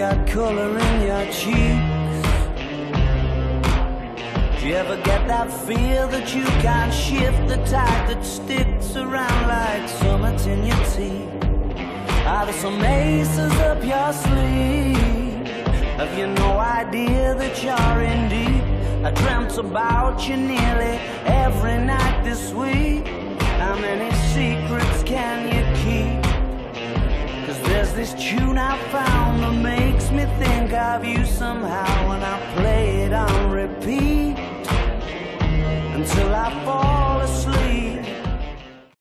got color in your cheeks? Do you ever get that feel that you can't shift, the tide that sticks around like summits in your teeth? Are there some aces up your sleeve? Have you no idea that you're in deep? I dreamt about you nearly every night this week. How many secrets can you keep? 'Cause there's this tune I found that makes me think of you somehow, and I play it on repeat until I fall